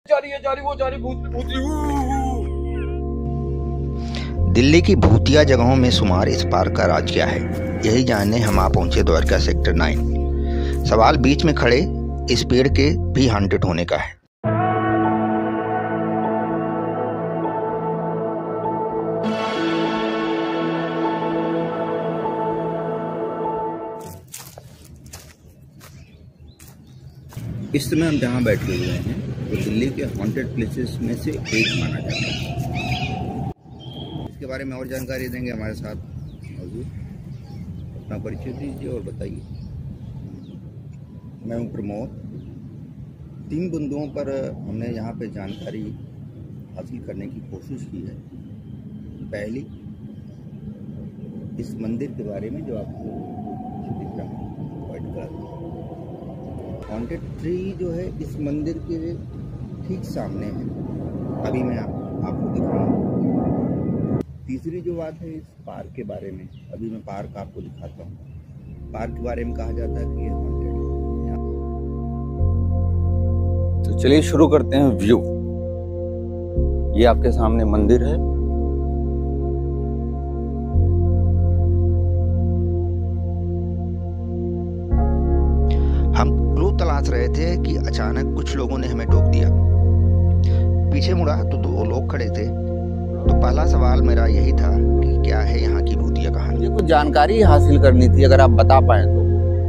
दिल्ली की भूतिया जगहों में शुमार इस पार्क का राज क्या है, यही जानने हम आ पहुंचे द्वारका सेक्टर 9। सवाल बीच में खड़े इस पेड़ के भी हॉन्टेड होने का है। इस समय हम जहाँ बैठे हुए हैं वो दिल्ली के हॉन्टेड प्लेसेस में से एक माना जाता है। इसके बारे में और जानकारी देंगे हमारे साथ मौजूद। अपना परिचय दीजिए और बताइए। मैं हूँ प्रमोद। 3 बिंदुओं पर हमने यहाँ पे जानकारी हासिल करने की कोशिश की है। पहली, इस मंदिर के बारे में जो आपको दिख रहा है वाइट कलर हॉन्टेड ट्री जो है इस मंदिर के ठीक सामने है। अभी मैं आपको दिख रहा हूँ। तीसरी जो बात है इस पार्क के बारे में, अभी मैं पार्क आपको दिखाता हूँ। पार्क के बारे में कहा जाता है कि ये हॉन्टेड है। तो चलिए शुरू करते हैं व्यू। ये आपके सामने मंदिर है। हम क्लू तलाश रहे थे कि अचानक कुछ लोगों ने हमें टोक दिया। पीछे मुड़ा तो 2 लोग खड़े थे। तो पहला सवाल मेरा यही था कि क्या है यहाँ की भूतिया कहानी। मुझे कुछ जानकारी हासिल करनी थी, अगर आप बता पाए तो।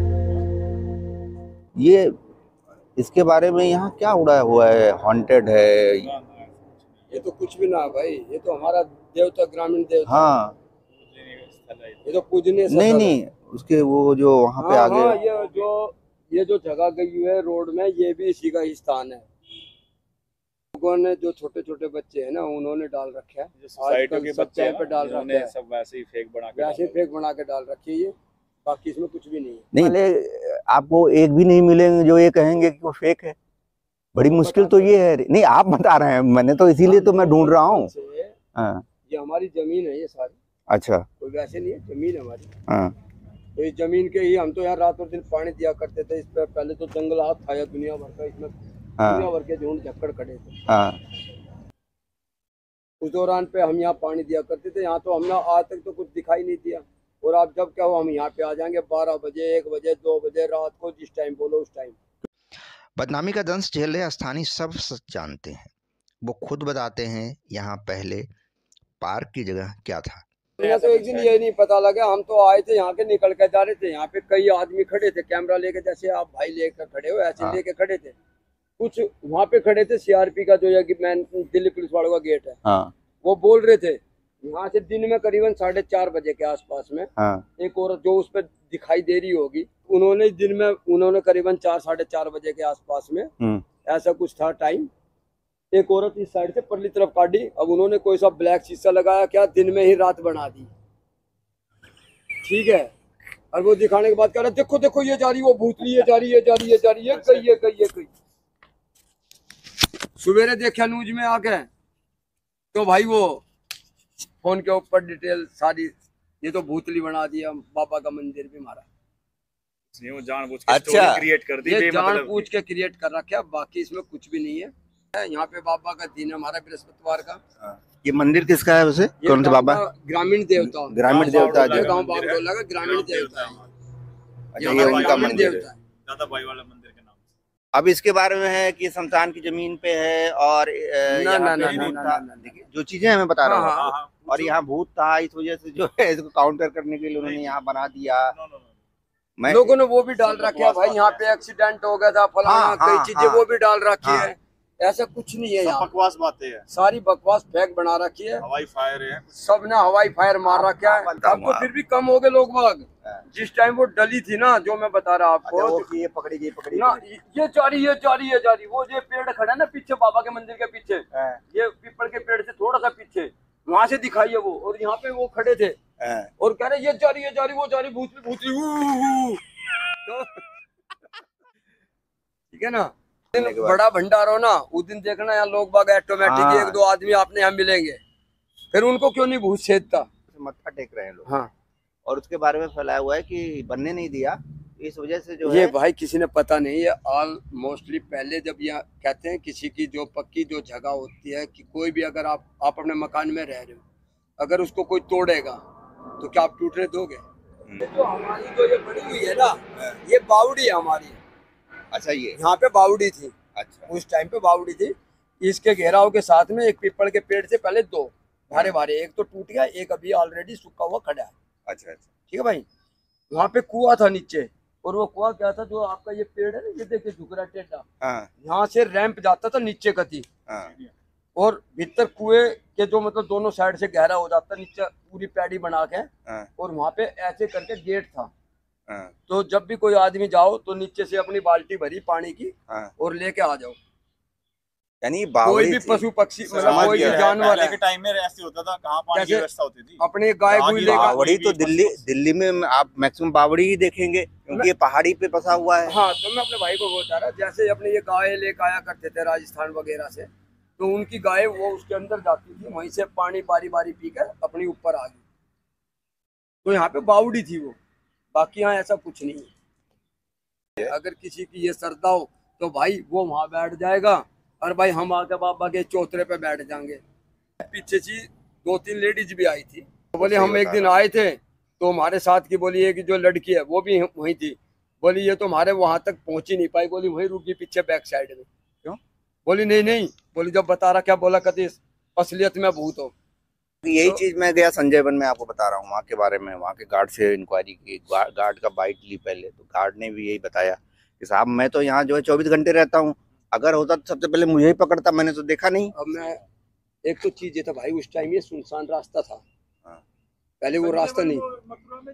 ये इसके बारे में यहाँ क्या उड़ा हुआ है, हॉन्टेड है? ये तो कुछ भी ना भाई, ये तो हमारा देवता, ग्रामीण देवता। हाँ, ये तो पूजनीय नहीं उसके वो जो वहाँ पे आगे। हाँ, ये जो जगह गई है रोड में, ये भी इसी का ही स्थान है। लोगों ने जो छोटे छोटे बच्चे हैं ना, उन्होंने डाल रखे हैं। सोसाइटी के बच्चे पे डाल रखे हैं, सब वैसे ही फेक बना के डाल रखी है ये। बाकी इसमें कुछ भी नहीं है। नहीं, आपको एक भी नहीं मिलेंगे जो ये कहेंगे कि वो फेक है। बड़ी मुश्किल तो ये है। नहीं, आप बता रहे हैं, मैंने तो इसीलिए तो मैं ढूंढ रहा हूँ। ये हमारी जमीन है ये सारी। अच्छा, कोई वैसे नहीं है, जमीन है हमारी। हाँ। तो इस जमीन के ही हम तो यहाँ रात और दिन पानी दिया करते थे। इस पे पहले तो जंगलात था या दुनिया भर का, इसमें दुनिया भर के झुंड झक्कड़ खड़े थे। हाँ। उस दौरान पे हम यहाँ पानी दिया करते थे। यहाँ तो हमने आज तक तो कुछ दिखाई नहीं दिया। और आप जब क्या हो, हम यहाँ पे आ जाएंगे 12 बजे, 1 बजे, 2 बजे रात को, जिस टाइम बोलो उस टाइम। बदनामी का दंश झेले स्थानीय सब सच जानते हैं। वो खुद बताते हैं यहाँ पहले पार्क की जगह क्या था। मुझे तो एक दिन ये नहीं पता लगा। हम तो आए थे यहाँ के, निकल के जा रहे थे। यहाँ पे कई आदमी खड़े थे कैमरा लेके, जैसे आप भाई लेकर खड़े हो ऐसे। हाँ। लेके खड़े थे। कुछ वहाँ पे खड़े थे सीआरपी का, जो है मैन दिल्ली पुलिस वालों का गेट है। हाँ। वो बोल रहे थे यहाँ से दिन में करीबन 4:30 बजे के आसपास में। हाँ। एक औरत जो उस पर दिखाई दे रही होगी, उन्होंने दिन में करीबन 4, 4:30 बजे के आसपास में ऐसा कुछ था टाइम। एक औरत इस साइड से परली तरफ काटी। अब उन्होंने कोई सा ब्लैक शीशा लगाया, क्या दिन में ही रात बना दी। ठीक है। और वो दिखाने के बाद कह रहा देखो देखो ये जा रही, वो भूतनी ये जा रही है, गई। सवेरे देखा न्यूज में आके, तो भाई वो फोन के ऊपर डिटेल सारी, ये तो भूतली बना दिया। बाबा का मंदिर भी मारा। जानबूझ के स्टोरी क्रिएट कर दी, ये जानबूझ के क्रिएट कर रखा। बाकी इसमें कुछ भी नहीं है। यहाँ पे बाबा का दिन है हमारा, बृहस्पतिवार का। ये मंदिर किसका है वैसे? कौन से बाबा? ग्रामीण देवता। ग्रामीण देवता जो गाँव बागडोला का ग्रामीण देवता है। ये उनका मंदिर है, दादा भाई वाला मंदिर के नाम से। अब इसके बारे में है कि शमशान की जमीन पे है और देखिए जो चीजें मैं बता रहा हूँ, और यहाँ भूत था, इस वजह से जो है इसको काउंटर करने के लिए उन्होंने यहाँ बना दिया। लोगों ने वो भी डाल रखे है भाई, यहाँ पे एक्सीडेंट हो गया था फलाना, कई चीजें वो भी डाल रखी है। ऐसा कुछ नहीं है यहाँ। बकवास बातें हैं, सारी बकवास फेक बना रखी है। हवाई फायर है, सब ने हवाई फायर मार रखा है। अब तो फिर भी कम हो गए लोग बाग। जिस टाइम वो डली थी ना, जो मैं बता रहा आपको, ये पकड़ी ना, ये जा रही। वो जो पेड़ खड़ा है ना पीछे, बाबा के मंदिर के पीछे, ये पीपल के पेड़ से थोड़ा सा पीछे, वहां से दिखाई है वो। और यहाँ पे वो खड़े थे और कह रहे ये जा रही, वो जा रही, भूतली। ठीक है ना। बड़ा भंडार हो ना, उस दिन देखना यहाँ लोग बाग ऑटोमेटिक 1-2 आदमी आपने यहाँ मिलेंगे। फिर उनको क्यों नहीं भूत छेदता? मत्था टेक रहे हैं लोग। हाँ। और उसके बारे में फैलाया हुआ है कि बनने नहीं दिया, इस वजह से जो ये है भाई किसी ने पता नहीं है। ऑल मोस्टली पहले जब यहाँ कहते हैं किसी की जो पक्की जो जगह होती है कि कोई भी अगर आप अपने मकान में रह रहे हो, अगर उसको कोई तोड़ेगा तो क्या आप टूटने दोगे? जो हमारी जो ये बनी हुई है ना, ये बावड़ी है हमारी। अच्छा, ये यहाँ पे बावड़ी थी। अच्छा, उस टाइम पे बावड़ी थी। इसके घेराव के साथ में एक पीपल के पेड़ से पहले दो भारे भारे, एक तो टूट गया, एक अभी ऑलरेडी सूखा हुआ खड़ा है। अच्छा, ठीक है भाई। वहाँ पे कुआं था नीचे, और वो कुआं क्या था, जो आपका ये पेड़ है ना, ये देखिए झुक रहा टेढ़ा, यहाँ से रैंप जाता था नीचे कती, और भीतर कुएं के जो मतलब दोनों साइड से गहरा हो जाता, नीचे पूरी पैड़ी बना के, और वहाँ पे ऐसे करके गेट था। तो जब भी कोई आदमी जाओ तो नीचे से अपनी बाल्टी भरी पानी की और लेके आ जाओ। यानी कोई भी पशु पक्षी मतलब कोई भी जानवर पहले के टाइम में ऐसे होता था, कहाँ पानी की व्यवस्था होती थी। अपने गाय गुई लेकर, बावड़ी तो दिल्ली में आप मैक्सिमम बावड़ी ही देखेंगे, क्योंकि ये पहाड़ी पे बसा हुआ है। हाँ, तो मैं अपने भाई को बता रहा, जैसे अपने ये गाय लेकर आया करते थे राजस्थान वगैरह से, तो उनकी गाय वो उसके अंदर जाती थी, वहीं से पानी बारी बारी पीकर अपनी ऊपर आ गई। तो यहाँ पे बावड़ी थी वो, बाकी यहाँ ऐसा कुछ नहीं है। अगर किसी की ये श्रद्धा हो तो भाई वो वहां बैठ जाएगा, और भाई हम आके बाबा के चौतरे पे बैठ जाएंगे। पीछे से 2-3 लेडीज भी आई थी, तो बोले हम एक दिन आए थे, तो हमारे साथ की बोली है कि जो लड़की है वो भी वहीं थी, बोली ये तो हमारे वहां तक पहुंच ही नहीं पाई, बोली वहीं रुकी पीछे बैक साइड में। क्यों? बोली नहीं, बोली जब बता रहा क्या बोला, कहती असलियत में भूत हो। यही चीज मैं गया संजय वन में, आपको बता रहा हूँ वहाँ के बारे में। वहाँ के गार्ड से इंक्वायरी की, गार्ड का बाइट ली पहले, तो गार्ड ने भी यही बताया कि साहब मैं तो यहाँ जो है 24 घंटे रहता हूँ, अगर होता तो सबसे पहले मुझे ही पकड़ता, मैंने तो देखा नहीं। अब मैं एक तो चीज ये था भाई, उस टाइम ये सुनसान रास्ता था, पहले वो रास्ता नहीं।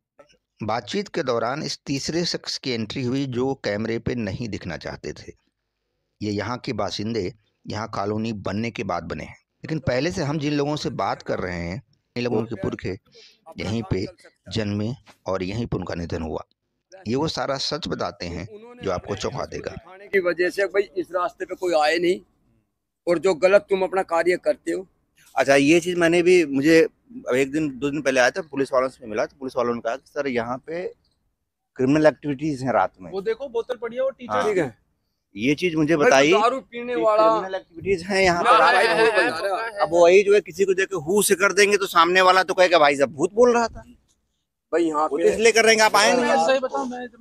बातचीत के दौरान इस तीसरे शख्स की एंट्री हुई जो कैमरे पे नहीं दिखना चाहते थे। ये यहाँ के बासिंदे यहाँ कॉलोनी बनने के बाद बने हैं, लेकिन पहले से हम जिन लोगों से बात कर रहे हैं, इन लोगों के पुरखे यहीं पे जन्मे और यहीं पे उनका निधन हुआ। ये वो सारा सच बताते हैं जो आपको चौंका देगा। दिखाने की वजह से भाई इस रास्ते पे कोई आए नहीं, और जो गलत तुम अपना कार्य करते हो। अच्छा, ये चीज मैंने भी, मुझे एक दिन 2 दिन पहले आया था, पुलिस वालों से मिला, तो पुलिस वालों ने कहा कि सर यहाँ पे क्रिमिनल एक्टिविटीज हैं रात में। वो देखो बोतल पड़ी है, वो टीचर। ठीक है, ये चीज मुझे बताई, दारू पीने वाला क्रिमिनल एक्टिविटीज हैं यहाँ पे। अब वही जो है किसी को देख के हु से कर देंगे, तो सामने वाला तो कहेगा भाई साहब भूत बोल रहा था भाई, यहाँ पे इसलिए कर रहे हैं, आप आए नहीं। सही बताओ,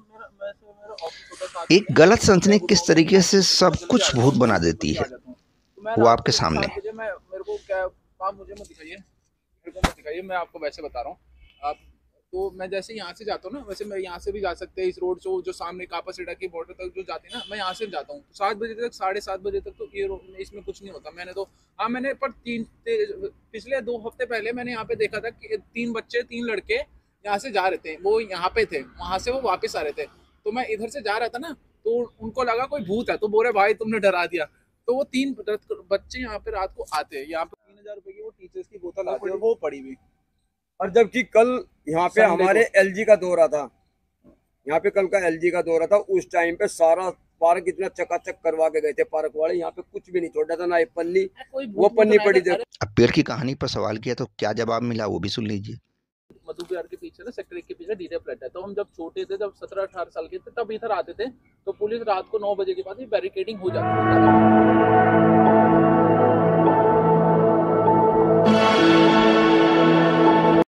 एक गलत सनसनी किस तरीके से सब कुछ भूत बना देती है, वो आपके सामने। मेरे को क्या काम, मुझे मत दिखाइए, मेरे को मत दिखाइए, मैं आपको वैसे बता रहा हूँ। आप तो मैं जैसे यहाँ से जाता हूँ ना, वैसे मैं यहाँ से भी जा सकते हैं, इस रोड से जो सामने कापासीडा की बॉर्डर तक जो जाती है ना, मैं यहाँ से जाता हूँ 7 बजे तक, 7:30 बजे तक, तो ये इसमें कुछ नहीं होता। मैंने तो मैंने पर पिछले 2 हफ्ते पहले मैंने यहाँ पे देखा था कि 3 लड़के यहाँ से जा रहे थे, वो यहाँ पे थे, वहाँ से वो वापस आ रहे थे, तो मैं इधर से जा रहा था ना, तो उनको लगा कोई भूत है, तो बोले भाई तुमने डरा दिया। तो वो 3 बच्चे यहाँ पे रात को आते हैं, यहाँ पे 3000 रुपए की वो टीचर्स की बोतल आती है, वो पड़ी हुई। और जबकि कल यहाँ पे हमारे एलजी का दौरा था, यहाँ पे कल का एलजी का दौरा था, उस टाइम पे सारा पार्क इतना चकाचक करवा के गए थे पार्क वाले, यहाँ पे कुछ भी नहीं छोड़ा था, ना एक पन्नी, वो पन्नी पड़ी थी। अब पेड़ की कहानी पर सवाल किया तो क्या जवाब मिला, वो भी सुन लीजिए। मधु बिहार के पीछे ना, सेक्टर 1 के पीछे डीजे फ्लैट है। तो हम जब छोटे थे, जब 17-18 साल के थे, तब इधर आते थे, तो पुलिस रात को 9 बजे के बाद ही बैरिकेडिंग हो जाती थी।